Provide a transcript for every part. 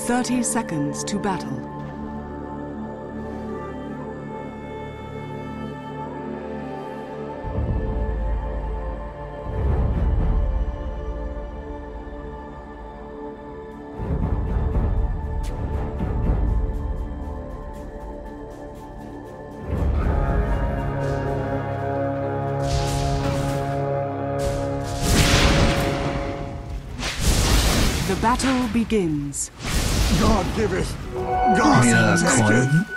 30 seconds to battle. The battle begins. God giveth, God taketh.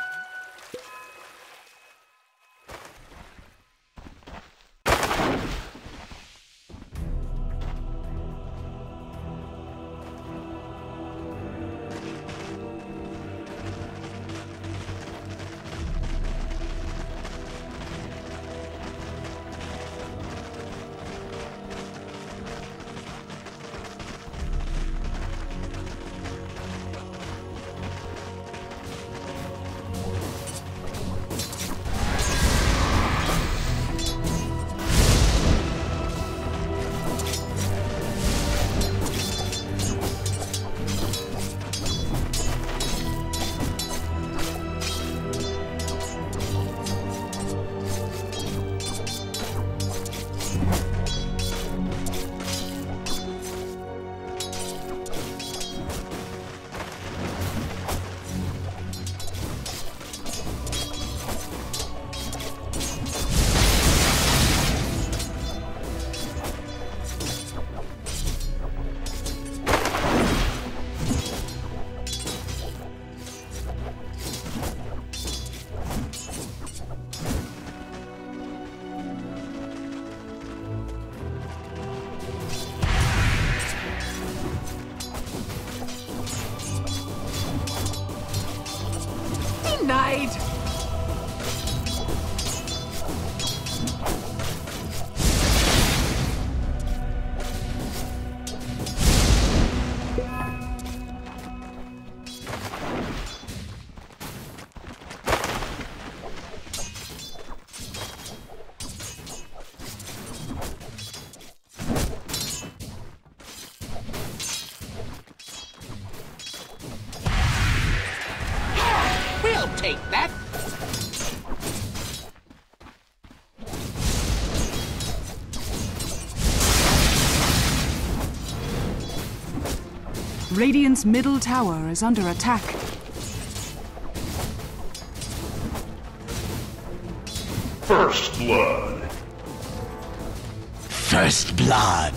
Denied! We'll take that! Radiant's middle tower is under attack. First blood. First blood.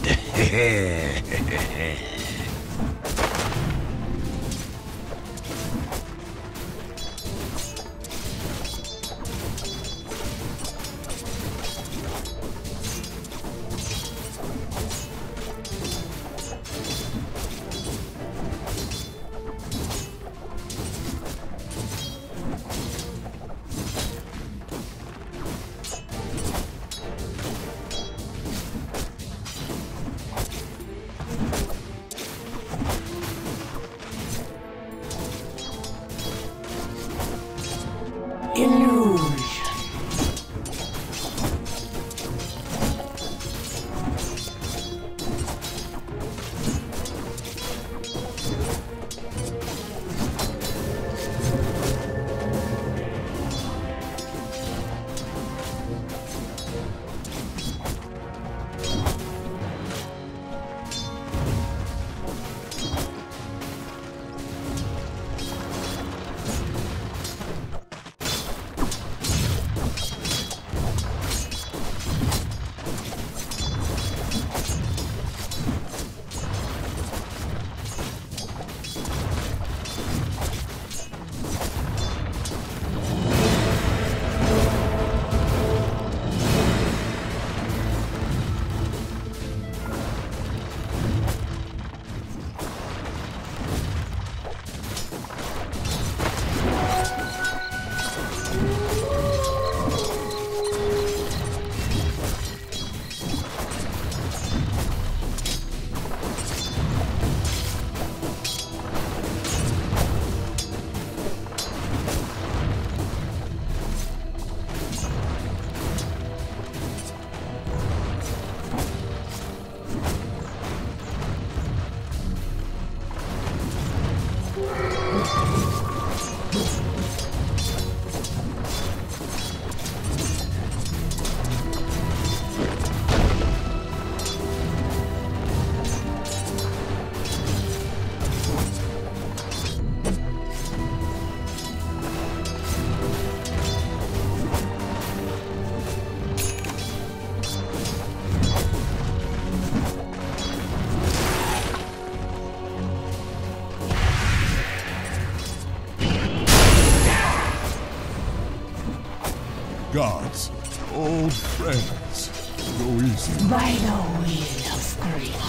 Gods, old friends, go easy. By the will of grief.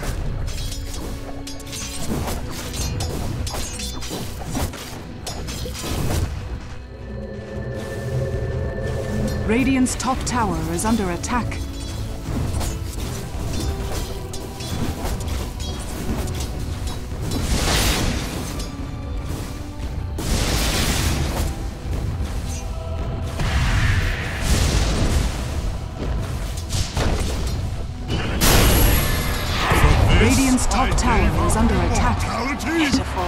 Radiant's top tower is under attack. Radiant's top tower is under attack. Pitiful.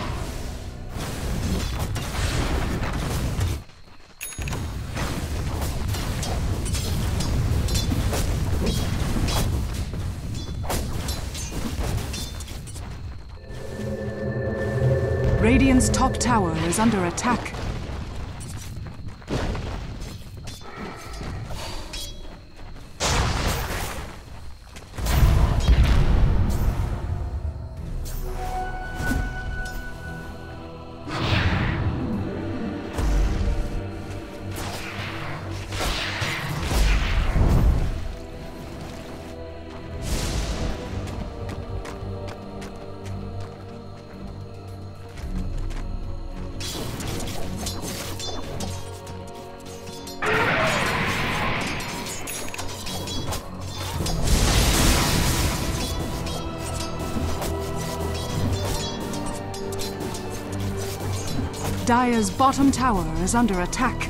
Radiant's top tower is under attack. Dire's bottom tower is under attack.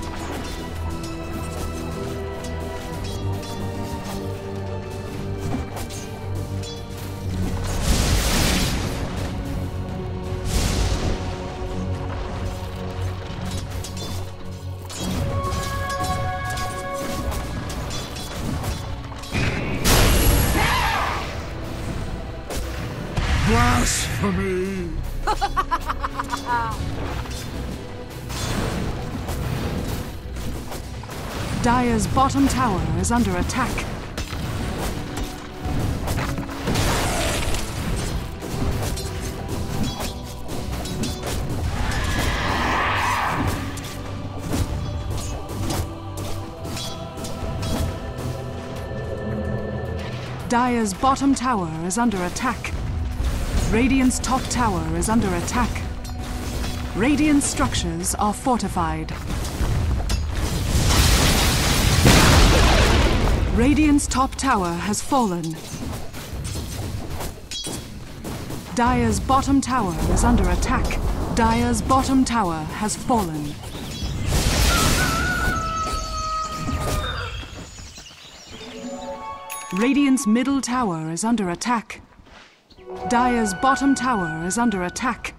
Blasphemy! Dire's bottom tower is under attack. Dire's bottom tower is under attack. Radiant's top tower is under attack. Radiant structures are fortified. Radiant's top tower has fallen. Dire's bottom tower is under attack. Dire's bottom tower has fallen. Radiant's middle tower is under attack. Dire's bottom tower is under attack.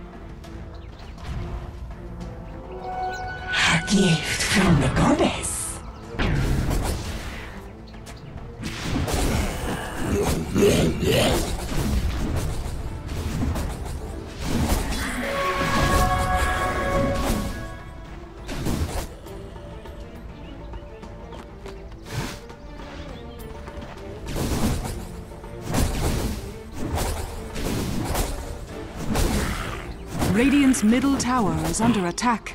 Gift from the goddess. Radiant's middle tower is under attack.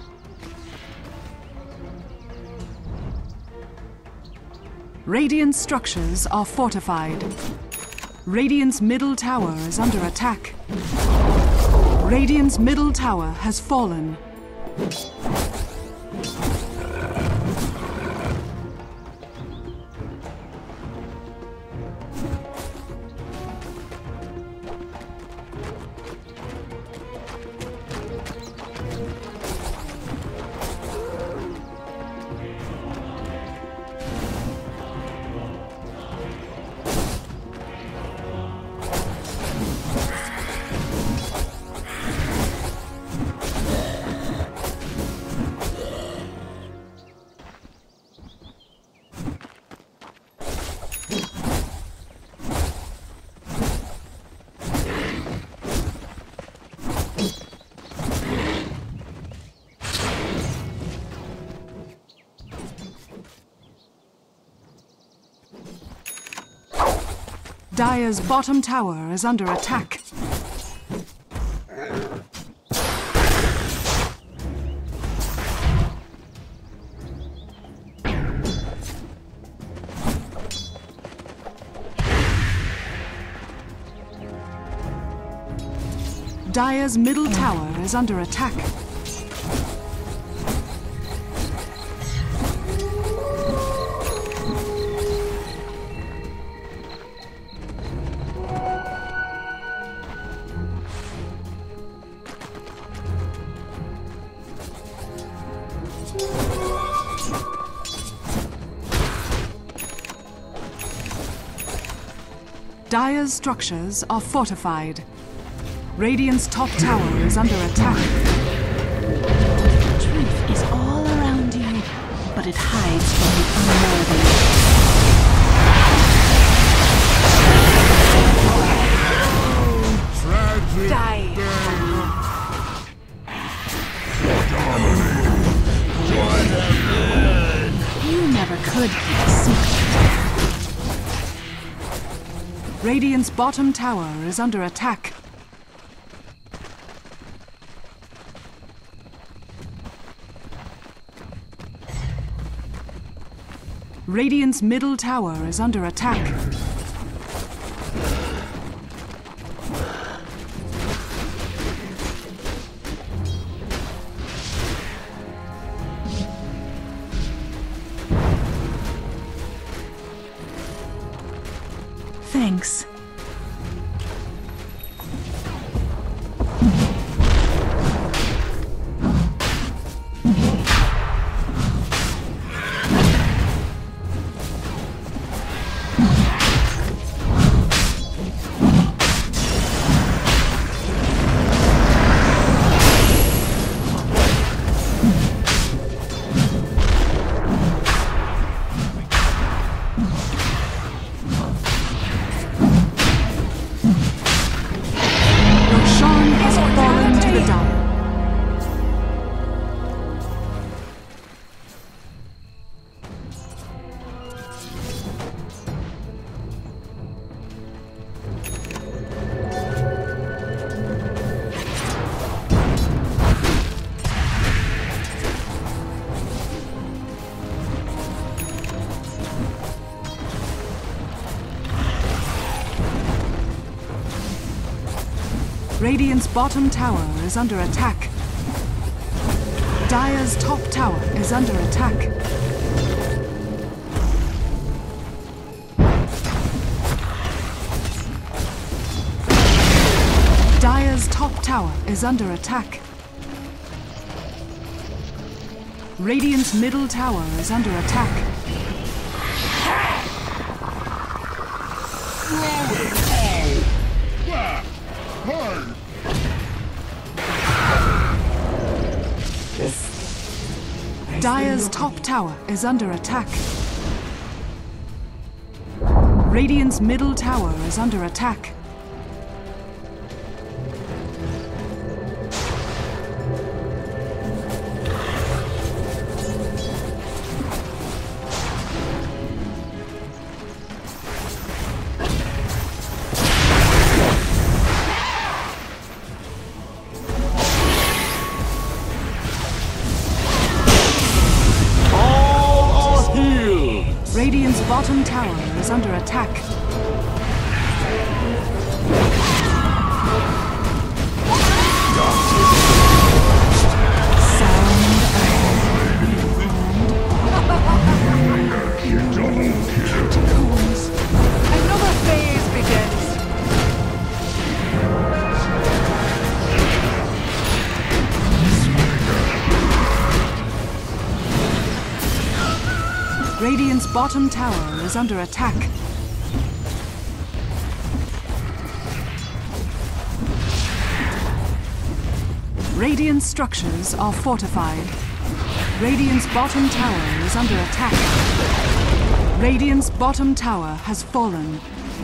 Radiant structures are fortified. Radiant's middle tower is under attack. Radiant's middle tower has fallen. Dire's bottom tower is under attack. Dire's middle tower is under attack. Dire's structures are fortified. Radiant's top tower is under attack. Truth is all around you, but it hides from the unworthy. Tragic Die. You never could keep a secret. Radiant's bottom tower is under attack. Radiant's middle tower is under attack. Thanks. Radiant's bottom tower is under attack. Dire's top tower is under attack. Dire's top tower is under attack. Radiant's middle tower is under attack. Dire's top tower is under attack. Radiant's middle tower is under attack. bottom tower is under attack. Another phase begins. Radiant's bottom tower is under attack. Radiant structures are fortified. Radiant's bottom tower is under attack. Radiant's bottom tower has fallen.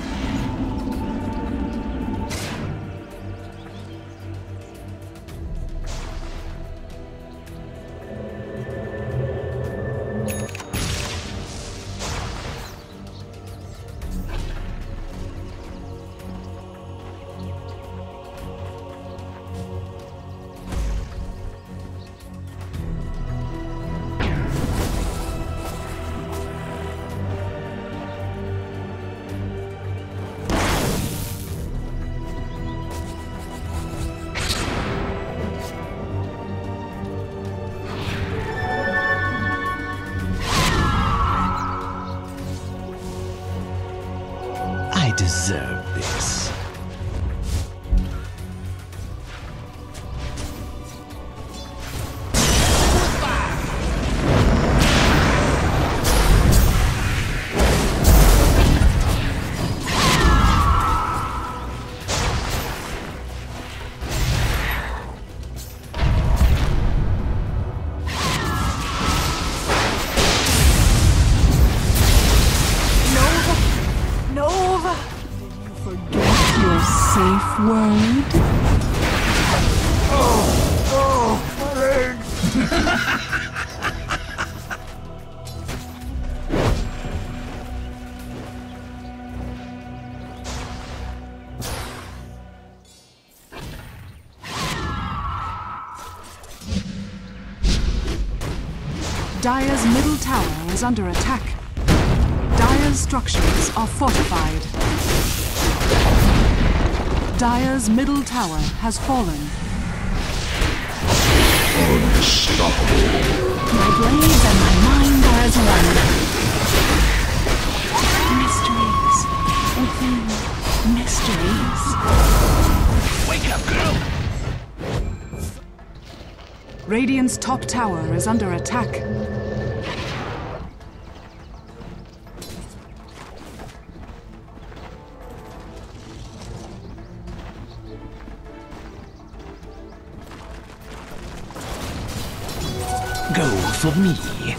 I deserve this. Nova! Forget your safe word. Dire's middle tower is under attack. Dire's structures are fortified. Dire's middle tower has fallen. My blades and my mind are as one. Mysteries within mysteries. Wake up, girl! Radiant's top tower is under attack. Go for me.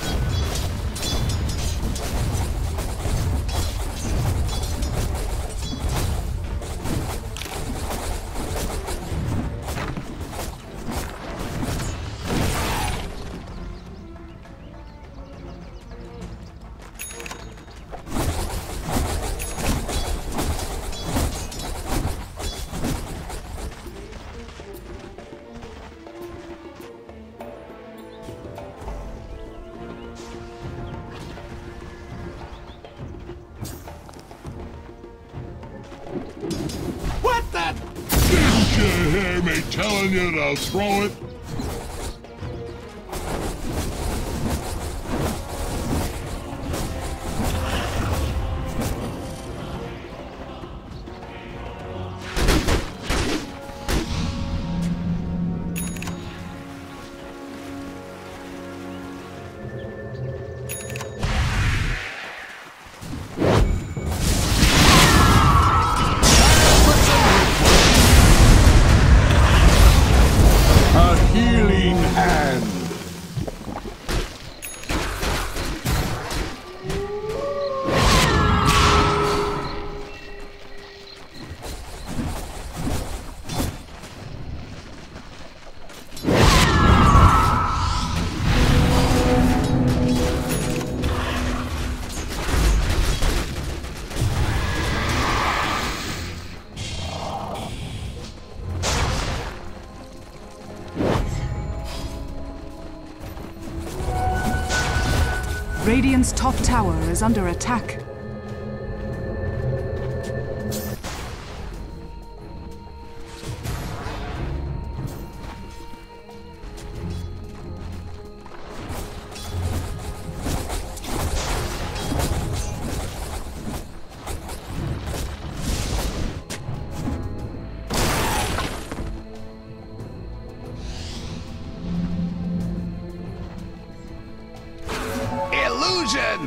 What the? Didn't you hear me telling you to throw it? Radiant's top tower is under attack. Illusion!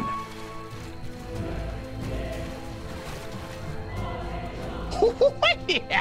Yeah.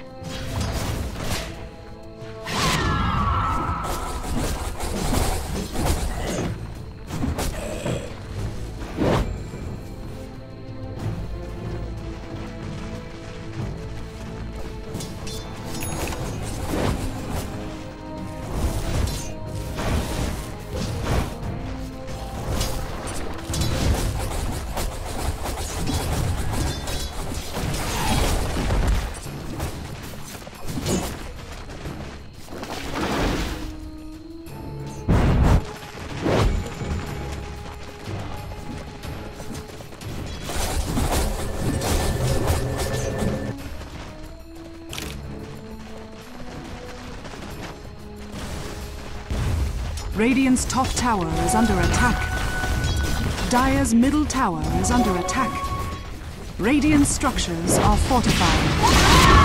Radiant's top tower is under attack. Dire's middle tower is under attack. Radiant structures are fortified.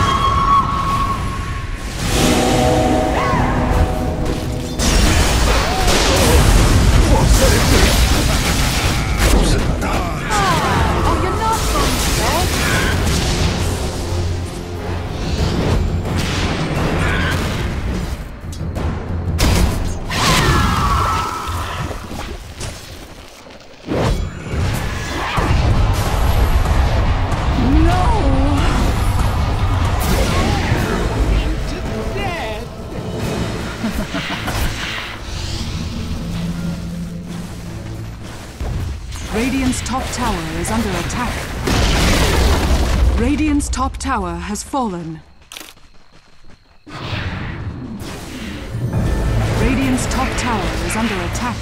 Radiant's top tower is under attack. Radiant's top tower has fallen. Radiant's top tower is under attack.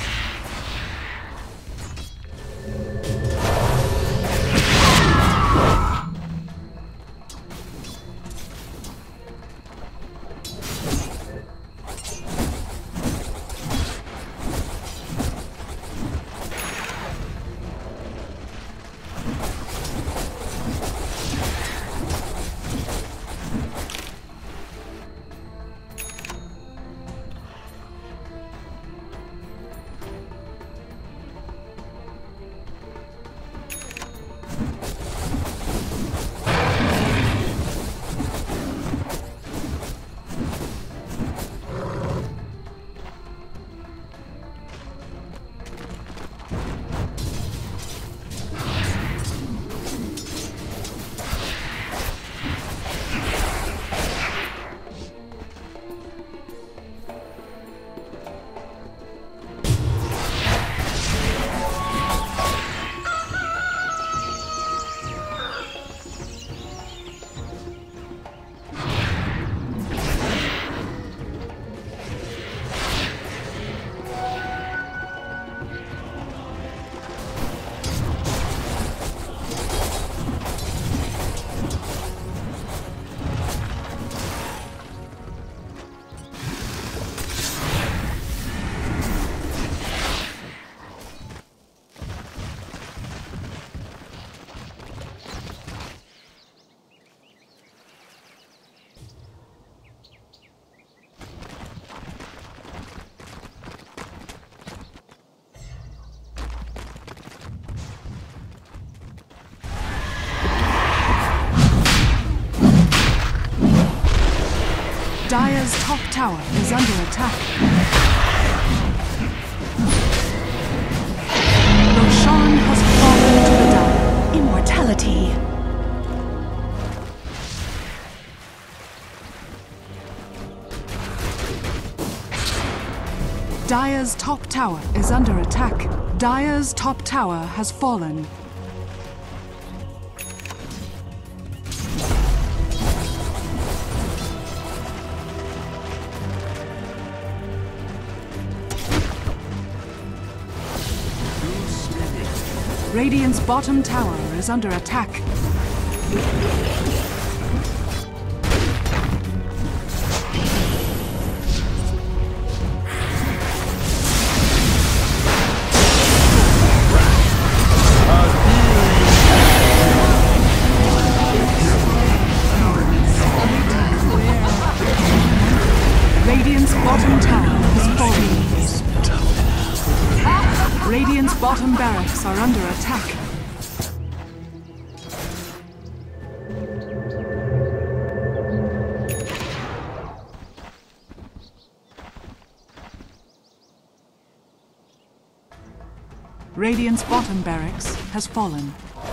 Dire's top tower is under attack. Roshan has fallen to the Dire. Immortality. Dire's top tower is under attack. Dire's top tower has fallen. Radiant's bottom tower is under attack. Radiant's bottom tower is falling. Radiant's bottom barracks are under attack. Radiant's bottom barracks has fallen.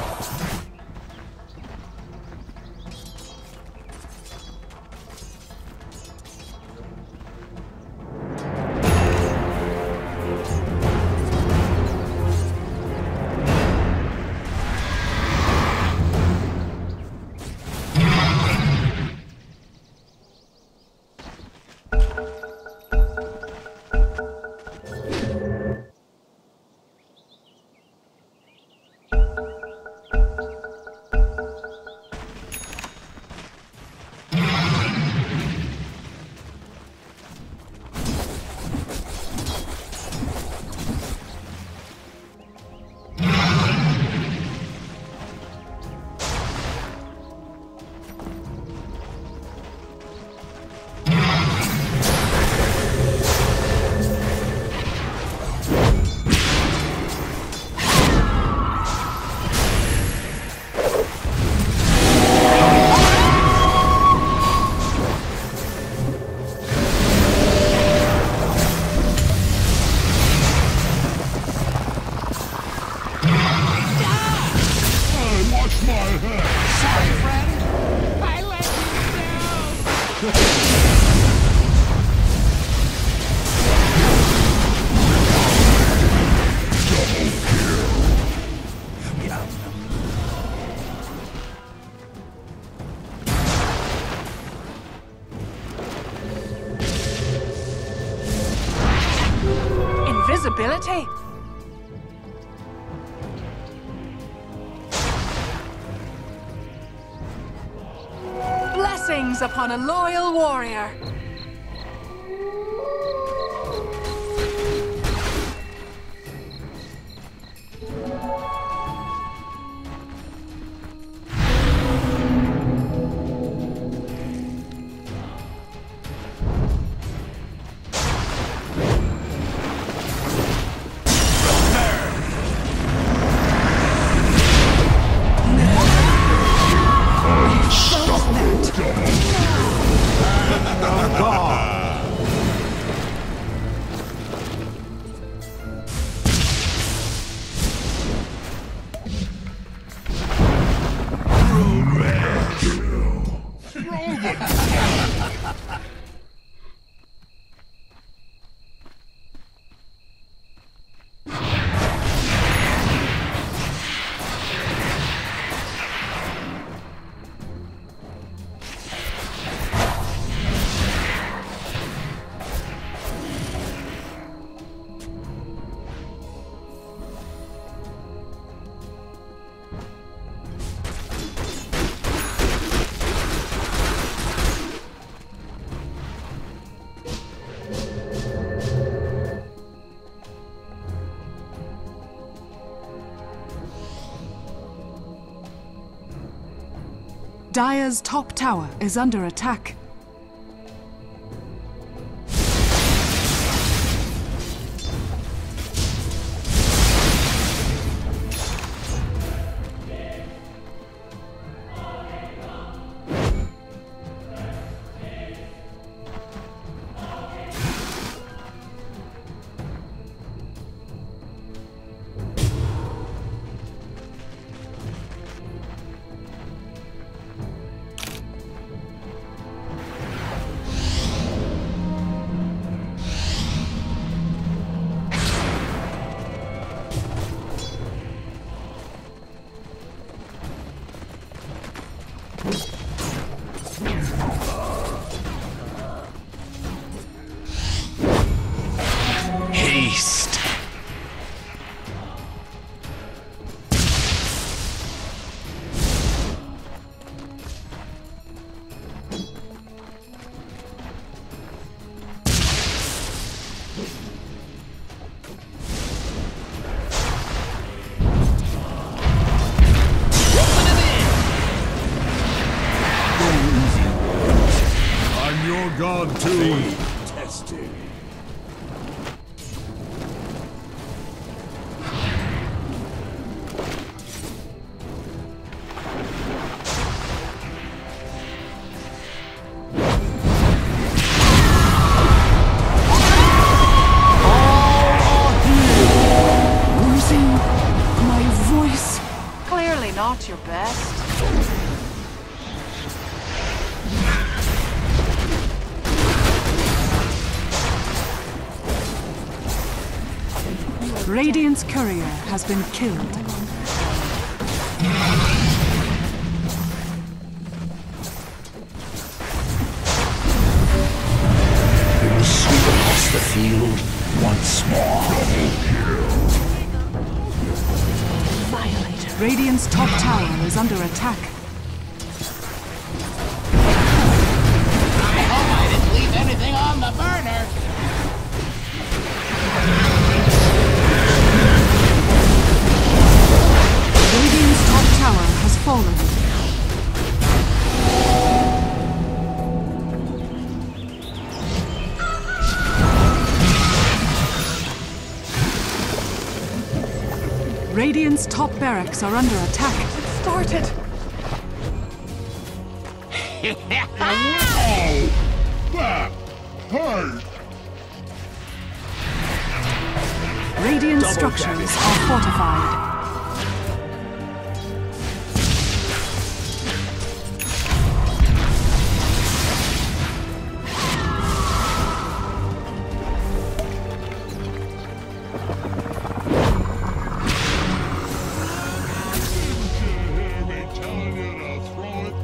Invisibility? Blessings upon a loyal warrior. Dire's top tower is under attack. not your best. Radiant's courier has been killed. We will sweep across the field once more. Violator. Radiant's top tower is under attack. I hope I didn't leave anything on the burner. Radiant's top tower has fallen. Radiant's top barracks are under attack. Ow! That hurt! Radiant structures are fortified. Hear me telling you to throw it?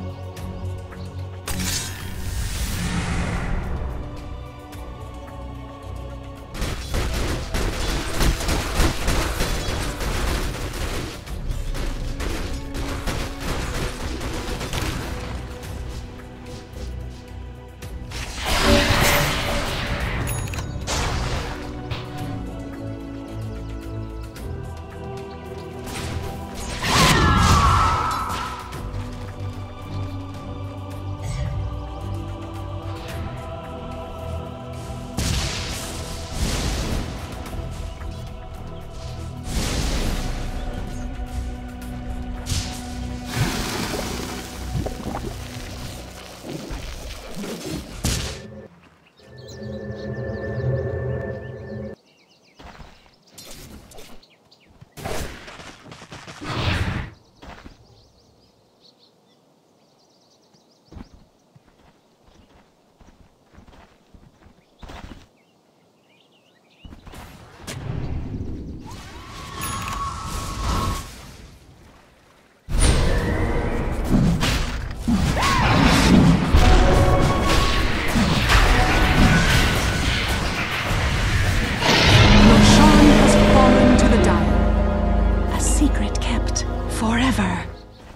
Forever.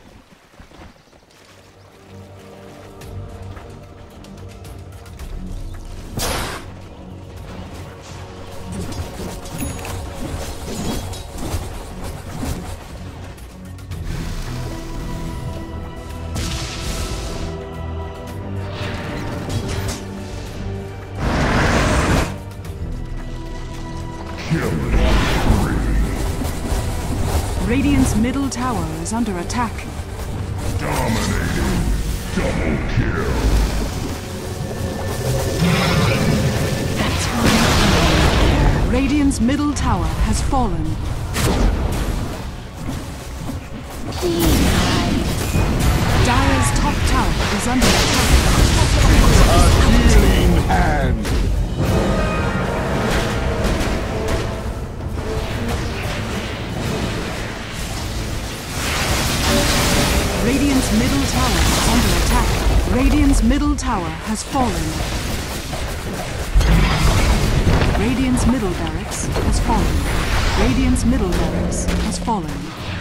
Radiant's middle tower is under attack. Dominating. Double kill. That's why. Radiant's middle tower has fallen. Dire's top tower is under attack. Healing hand. Radiant's middle tower is under attack. Radiant's middle tower has fallen. Radiant's middle barracks has fallen. Radiant's middle barracks has fallen.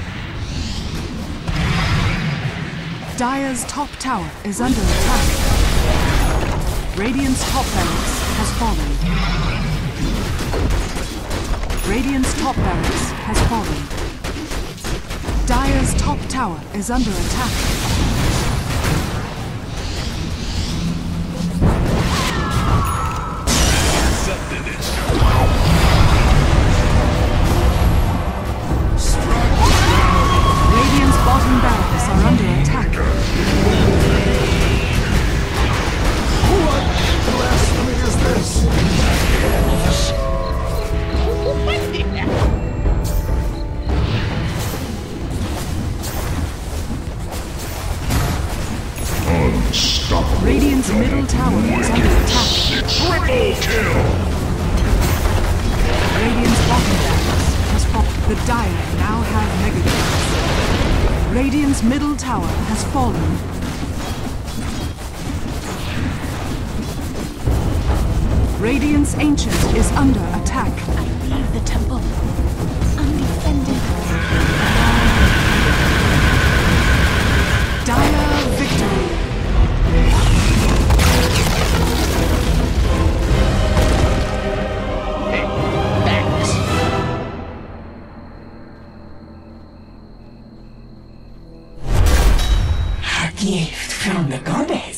Dire's top tower is under attack. Radiant's top barracks has fallen. Radiant's top barracks has fallen. Dire's top tower is under attack. Radiant's bottom barracks are under attack. What blasphemy is this? Radiant's middle tower is under attack. Triple kill! Radiant's bottom barracks has fallen. The Dire now have Mega Kills. Radiant's middle tower has fallen. Radiant's Ancient is under attack. I leave the temple undefended. Dire victory. Hey, thanks. A gift from the goddess.